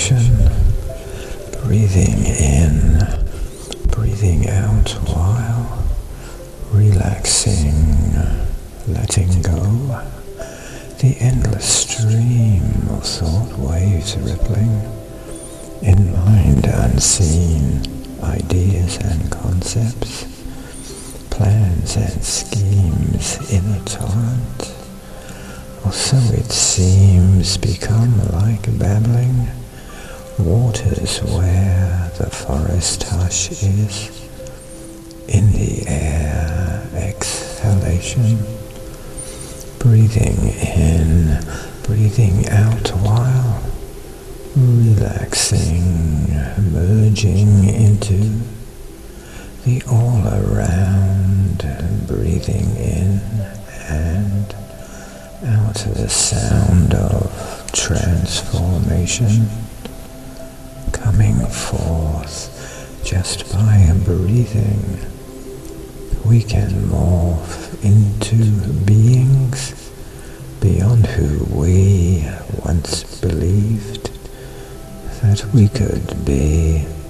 transformation. Breathing in, breathing out while relaxing, letting go. The endless stream of thought waves rippling, in mind unseen, ideas and concepts, plans and schemes in a torrent, or so it seems, become like babbling waters where the forest hush is, in the air exhalation, breathing in, breathing out while relaxing, merging into the all around, breathing in and out the sound of transformation coming forth just by breathing. We can morph into beings beyond who we once believed that we could be.